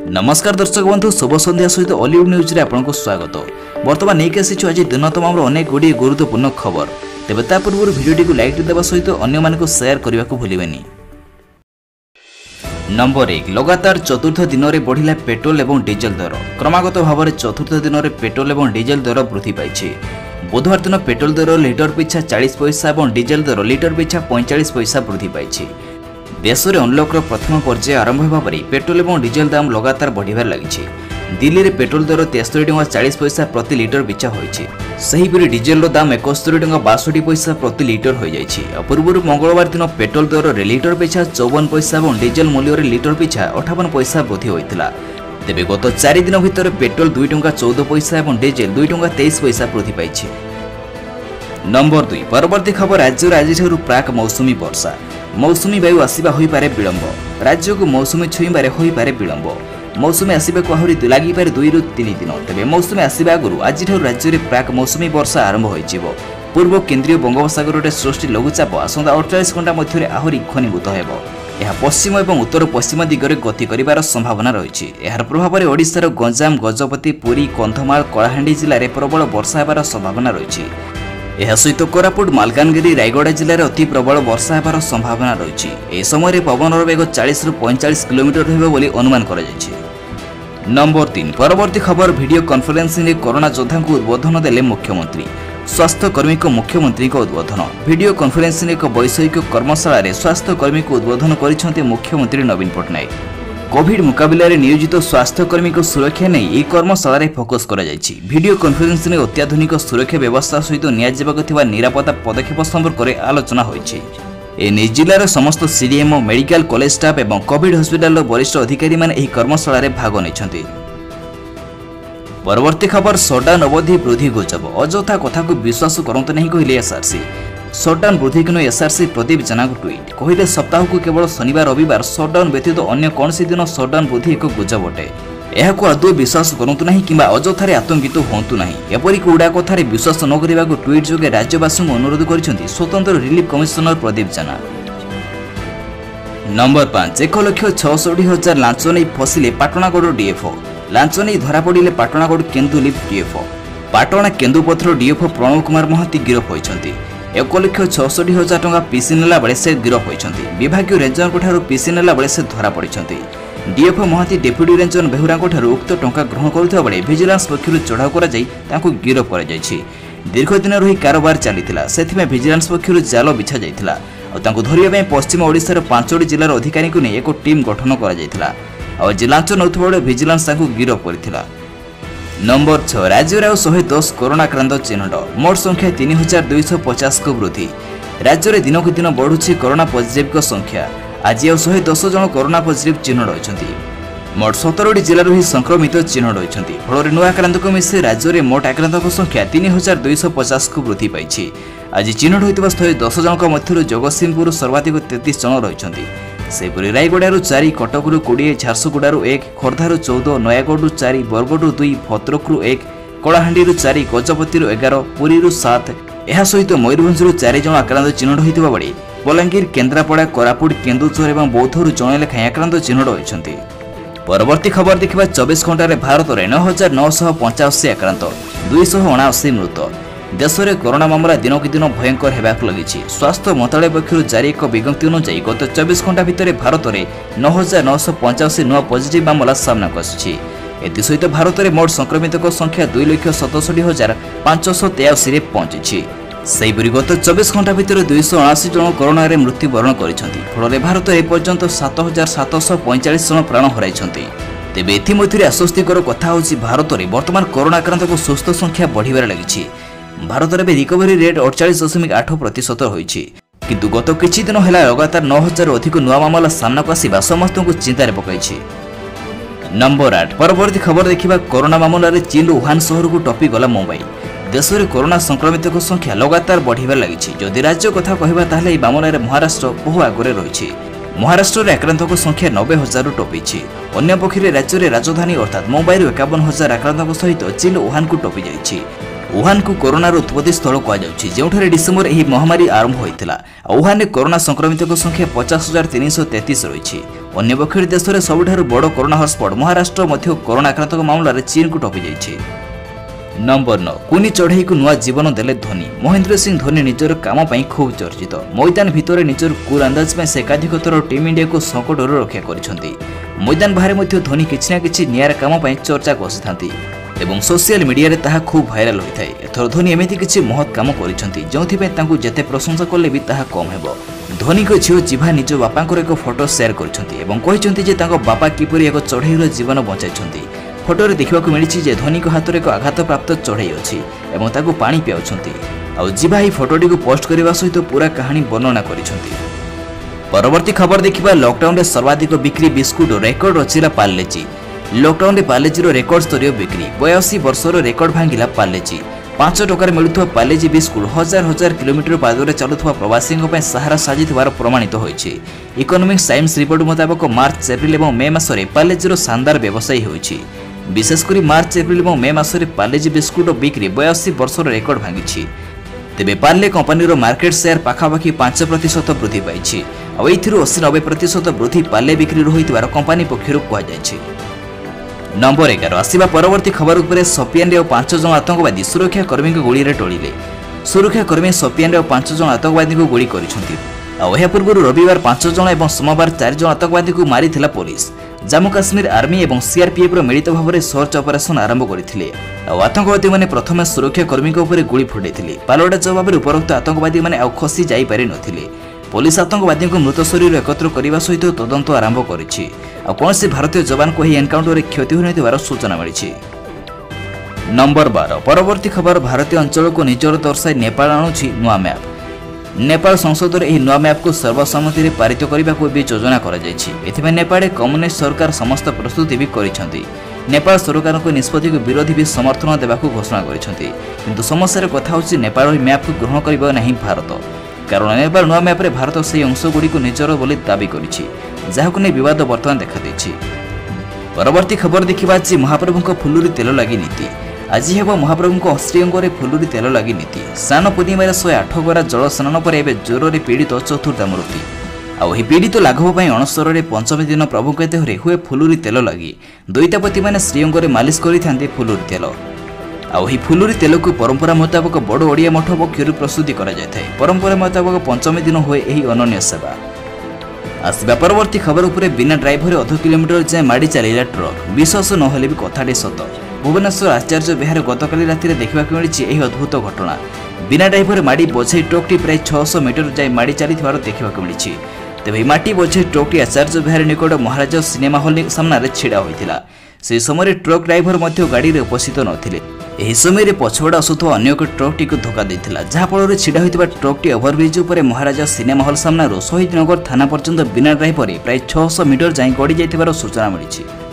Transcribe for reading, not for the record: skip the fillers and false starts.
नमस्कार दर्शक बंधु शुभ संध्या सहित हॉलीवुड न्यूज रे आपनको स्वागत। वर्तमान नहीं आसी आज दिन तमाम अनेक गुड़ी गुरुत्वपूर्ण खबर। तेज ता पूर्व भिडियो को लाइक देवा सहित अन्य मानक शेयर करने को भूलिबेनी। नंबर 1 लगातार चतुर्थ दिन में बढ़िला पेट्रोल और डीजेल दर। क्रमागत भाव में चतुर्थ दिन में पेट्रोल और डीजेल दर वृद्धि पाई। बुधवार दिन पेट्रोल दर लिटर पिछा 40 पैसा और डीजेल दर लिटर पिछा 45 पैसा वृद्धि पाई। देश में अनलॉक प्रथम पर्याय आरंभ होगा पर पेट्रोल और डीजेल दाम लगातार बढ़िबार लगी। दिल्ली में पेट्रोल दर 73 टଙ୍କା 40 पैसा प्रति लिटर पिछा होईछि। सेहीपरि डीजेल दाम 71 टଙ୍କା 62 पैसा प्रति लिटर हो जाइछि। पूर्व मंगलवार दिन पेट्रोल दर रे लिटर पिछा 54 पैसा और डीजेल मूल्य लिटर पिछा 58 पैसा वृद्धि होइतिला। तेबे गत 4 दिन भितर पेट्रोल 2 टଙ୍କା 14 पैसा और डीजेल 2 टଙ୍କା 23 पैसा वृद्धि पाइछि। नंबर 2 परवर्ती खबर राज्य आज प्राक मौसुमी वर्षा। मौसुमी वायु आसवा हो पारे विलंब। राज्य को मौसुमी छुईबारे हो पारे विलंब। मौसुमी आसवाक आहरी लगिपारे 2 ରୁ 3 दिन। तेज मौसुमी आसवा आगु आज राज्य में प्राक मौसुमी वर्षा आरंभ हो। पूर्व केन्द्रीय बंगोपसागर सृष्टि लघुचाप आसंता 48 घंटा मध्य आहरी घनीभूत हो। यह पश्चिम और उत्तर पश्चिम दिगरे गति कर संभावना रही। यार प्रभाव में ओडिशार गंजाम गजपति पुरी कंधमाल कलाहांडी जिले में प्रबल वर्षा होबार संभावना रही। यह सहित कोरापुट मालकानगिरी रायगड़ा जिले में अति प्रबल वर्षा होबार संभावना रही। ए समय पवन वेग 40 ରୁ 45 किलोमीटर होगा अनुमान कर। नंबर 3 परवर्ती खबर वीडियो कॉन्फ्रेंसिंग में कोरोना योद्धा को उद्बोधन देले मुख्यमंत्री। स्वास्थ्यकर्मी को मुख्यमंत्री को उद्बोधन। वीडियो कॉन्फ्रेंसिंग एक वैषयिक कर्मशाला रे स्वास्थ्यकर्मी को उद्बोधन करिसेंते मुख्यमंत्री नवीन पटनायक। कोविड मुकाबला रे नियोजित स्वास्थ्यकर्मी को सुरक्षा नहीं यह कर्मशाला रे फोकस करा जायछि। वीडियो कॉन्फ्रेंसिंग में अत्याधुनिक सुरक्षा व्यवस्था सहित नियाजिबाक निरापत्ता पदक्षेप संपर्क में आलोचना होइछि। एने जिलार समस्त सीडीएमओ मेडिकल कॉलेज स्टाफ एवं कोविड हॉस्पिटल वरिष्ठ अधिकारी माने एही कर्मशाला रे भाग नेछन्ति। परवर्ती खबर सटडाउन अवधि वृद्धि गुजब। अजथा कथा को विश्वास करंत नहीं कहले एसआरसी। सटडाउन वृद्धि को एसआरसी प्रदीप जेना को ट्वीट कहले सप्ताह को केवल शनिवार रविवार सटडाउन व्यतीत अन्य कौन दिन सटडाउन वृद्धि एक गुजब अटे। यहां आदौ विश्वास करंतु नहीं किंबा अजथारे आतंकित होंतु नहीं। एपरिक उड़ा कथारे विश्वास न करने को ट्वीट जोगे राज्यवासी अनुरोध करिसेंति स्वतंत्र relief commissioner Pradeep Jena. Number 5 1,66,000 लांच नहीं फसिले पाटणागड़ डीएफओ। लांच नहीं धरा पड़े पाटणागड़ केन्दुलिप डीएफओ। पाटणा केन्दुपथर डीएफओ प्रणव कुमार महांती गिरफ होइछन्ति। 1,66,000 टଙ୍କା पीसी नेला बेले से गिरफ होइछन्ति। विभागीय रेंजर ठारू पीसी नेला बेले से धरा पड़िछन्ति। DFO Mohanty deputy ranger Behura उक्त टंका ग्रहण करुवा बेले विजिलेंस पक्षर चढ़ाऊ कर गिरफ कर। दीर्घ दिन रही कारोबार चलीथिला सेथिमे विजिलेंस पक्षर जाल बिछा जाइथिला और धरिया पश्चिम ओडिशार 5ଟି जिलार अधिकारी को नहीं एक टीम गठन कर लांच नौथबा बेले विजिलेंस गिरफ करथिला। नंबर 6 राज्य में 110 कोरोना आक्रांत चिन्हट। मोट संख्या 3250 को वृद्धि। राज्य में दिनक दिन बढ़ुछि कोरोना पॉजिटिव संख्या। आज 110 जन कोरोना पॉजिटिव चिन्हट होइछन्ति। मोट 17ଟି जिलार ही संक्रमित चिन्हट होइछन्ति। फल नुआ आक्रांत को मिसे राज्य में मोट आक्रांत संख्या 3250 को वृद्धि पाई। आज चिन्हट होइतबा 110 जन मध्य जगतसिंहपुर सर्वाधिक 33 जन रहिछन्ति। सेपरि रायगड़ारू 4 कटकरू 20 झारसुगुड़ारू 1 खोर्धारू 14 नयागढ़ 4 बरगढ़ 2 भद्रकरू 1 कलाहांडी 4 गजपति 11 पुरी 7 यह सहित मयूरभंजरू 4 जन आक्रांत चिन्हट होइतबा बेले बलांगीर केन्द्रापड़ा कोरापुट केन्दुझर और बौद्धरू जणे लेखाएं आक्रांत चिन्हट होइछन्ति। परवर्ती खबर देखिबा 24 घंटा रे भारत रे 9,985 आक्रांत 279 मृत। देश में कोरोना मामला दिनक दिन भयंकर होबाक लगी। स्वास्थ्य मंत्रालय पक्षर जारी एक विज्ञप्ति अनुसार गत 24 घंटा भितर भारत में 9,985 नुआ पॉजिटिव मामला सामना आसी। एसहित भारत में मोट संक्रमित संख्या 2,67,583 पहुंची। सेहीपरि गत 24 घंटा भितर 279 जन कोरोना रे मृत्युवरण करिसेंति। फल भारत एपर्यंत 7,745 जन प्राण हराइछन्ति। तेबे एथिमध्यरे आश्वस्तिकर कथा होछि भारत में वर्तमान कोरोना आक्रांत सुस्थ संख्या बढ़िबार लगी। भारत में रिकवरी रेट 48.8% होइछि। किंतु गत किछि दिन होला लगातार 9,000 अधिक नुआ मामला सामना आसिबा समस्त को चिंतार पकाइछि। नंबर 8 परवर्ती खबर देखिबा कोरोना मामला रे चीन वुहान शहर को टपी गला मुंबई। देश में कोरोना संक्रमित संख्या लगातार बढ़िबार लगी। जदि राज्य कथा कहबा ताहले ए मामला रे महाराष्ट्र बहु आगरे रहिछि। महाराष्ट्र में आक्रांत संख्या 90,000 टपिछि। अन्य पक्षरे राज्य में राजधानी अर्थात मुंबई 51,000 आक्रांत सहित चीन वुहान को टपी जाइछि। वुहान को कोरोना उत्पत्ति स्थल कहुच्छी जो डिसेम्बर यह महामारी आरंभ होता। वुहान में कोरोना संक्रमित संख्या 50,333 रही। अन्यपक्ष देश में सबुठारु बड़ कोरोना हॉटस्पॉट महाराष्ट्र मध्य कोरोना आक्रांत मामलें चीन को टपी जाइए। नंबर 9 कुनी चढ़ई को नुआ जीवन देले धोनी। महेंद्र सिंह धोनी निजर काम खूब चर्चित। मैदान भितर निजर कूल अंदाज में से एकाधिक थर टीम इंडिया को संकटर रक्षा कर मैदान बाहर धोनी किछि ना किछि नियारा काम चर्चा कसी एवं सोशल मीडिया रे ताहा खूब भाइराल होता है। एथर धोनी एमती किछि महत् काम कर जेते प्रशंसा कले भी ताहा कम हेबो। धोनी को झील जीभा निज बापांकर एक फोटो शेयर कर बापा किपर एक चढ़ईर जीवन बचाई। फोटो देखा मिली धोनी हाथ में एक आघात प्राप्त चढ़ई अच्छी और ताकू पानी पियाउछंती। जीभा ही फोटोटी को पोस्ट करने सहित पूरा कहानी वर्णना करिसेंती। परवर्ती खबर देखा लॉकडाउन में सर्वाधिक बिक्री बिस्कुट रेकर्ड रचिला पार्लेजी। लॉकडाउन में पार्लेजीर रेकर्ड स्तरीय बिक्री 82 वर्षर रेकर्ड भांगिला पार्लेजी। 5 टकार मिलुवा पार्लेजी बिस्कुट हजार हजार किलोमीटर पादरे चलुवा प्रवासी सहारा साजी प्रमाणित होइछि। इकोनॉमिक्स टाइम्स रिपोर्ट मुताबक मार्च एप्रिल और मे मासरे पार्लेजीर शानदार व्यवसायी होइछि। विशेषकर मार्च एप्रिल और मे मासरे पार्लेजी बिस्कुट बिक्री 82 वर्षर रेकर्ड भांगी। तेबे पार्ले कंपनीर मार्केट शेयर पाखापाखि 5% वृद्धि पाई और 80-90% वृद्धि पार्ले बिक्री होइतिबार कंपनी पक्षरु कहुଯାଇଛି। नंबर 11 आसिबा परवर्ती खबर उपरे सोपियान रे 5 जन आतंकवादी सुरक्षा कर्मी को गोली रे टोलिले। सुरक्षा कर्मी सोपियान रे 5 जन आतंकवादी को गोली करिसंती। आ पूर्व रविवार 5 जन और सोमवार 4 जन आतंकवादी को मारिथिला पुलिस। जम्मू काश्मीर आर्मी और सीआरपीएफ मिलित भाव में सर्च ऑपरेशन आरंभ करथिले। आतंकवादी माने प्रथम सुरक्षा कर्मी उपर गुली फुटाइथिले। पालटा जवाब में उपरोक्त आतंकवादी माने आ खसी जाई पारि नथिले। पुलिस आतंकवादी को मृत शरीर एकत्र करने सहित तदंत आरंभ करिछि। कौन भारतीय जवान को यह एनकाउंटर क्षति होने सूचना मिली। नंबर 12 परवर्ती खबर भारतीय अंचल को निजर दर्शाई नेपाल आणुछि नुआ मैप। नेपाल संसद में नुआ मैप को सर्वसम्मति पारित करने को भी योजना कर नेपाल कम्युनिस्ट सरकार समस्त प्रस्तुति भी करिसेंती। नेपाल सरकार को निष्पत्ति को विरोधी भी समर्थन देवा घोषणा करिसेंती। किंतु समस्यार कथा होछि नेपाल मैप को ग्रहण करिबो नाही भारत। कारण नेपाल नुआ मैप रे भारत से अंशगुड़ी को निजर बोली दाबी करिछि, जाहाको नै विवाद वर्तमान देखा देछि। परवर्ती खबर देखिबा जे महाप्रभु फुलुरी तेल लगी नीति। आज हेब महाप्रभु श्रीअंगे फुलुरी तेल लगी नीति। स्नान पूर्णिमार 108 गरा जल स्नान पर एवं ज्वर में पीड़ित चतुर्था मृत्यु। आई पीड़ित लाघव अणसर में पंचमी दिन प्रभु देहरे हुए फुलुरी तेल लगी। दैतापति मैंने श्रीअंगे मालिश करते फुलुरी तेल। आई फुलुरी तेल को परंपरा मुताबक बड़ ओडिया मठ पक्षर प्रस्तुति परंपरा मुताबक पंचमी दिन हुए यही अनन्य सेवा। आसवा परवर्ती खबर उपरे बिना ड्राइवर 2 किलोमीटर जाए माड़ी चलैला ट्रक। विश्वास नहले भी कथाटे सत। भुवनेश्वर आचार्य विहार गतकाली राति देखा मिली अद्भुत घटना। बिना ड्राइवर माड़ी बोझे ट्रकटी प्राय 600 मीटर जाए माड़ी चली देखा मिली। तेज माटी बोझे ट्रकटी आचार्य विहार निकट महाराज सिनेमा हॉल सामने छिड़ा होता। से समय ट्रक ड्राइवर गाड़ी में उपस्थित नथिले। एही समय पछवाड़ा आसुवा अन्य एक ट्रकटी को धक्का देथिला, जहाँफल छिड़ा होता ट्रकटी ओभरब्रिज उपर महाराज सिनेमा हॉल सामने शहीद नगर थाना पर्यंत बिना ड्राइवर प्राय 600 मीटर जाए गड़ी जाइथिबार सूचना मिली।